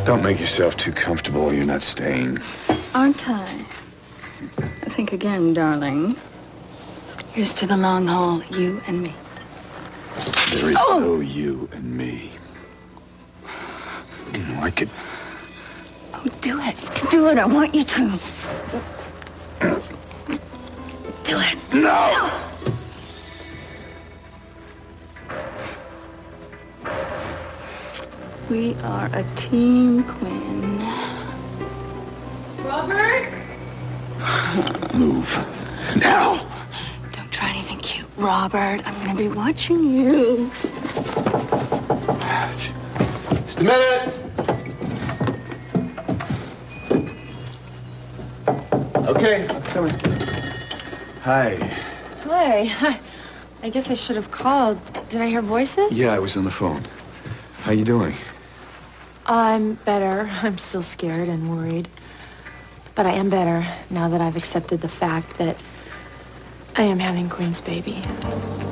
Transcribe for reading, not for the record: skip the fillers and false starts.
Don't make yourself too comfortable. You're not staying. Aren't I? Think again, darling. Here's to the long haul, you and me. There is no you and me. You know, I could... Oh, do it. Do it. I want you to. Do it. No! We are a team, Quinn. Robert? Move. Now! Don't try anything cute, Robert. I'm gonna be watching you. Just a minute! Okay, I'm coming. Hi. Hi. I guess I should have called. Did I hear voices? Yeah, I was on the phone. How you doing? I'm better. I'm still scared and worried. But I am better now that I've accepted the fact that I am having Quinn's baby.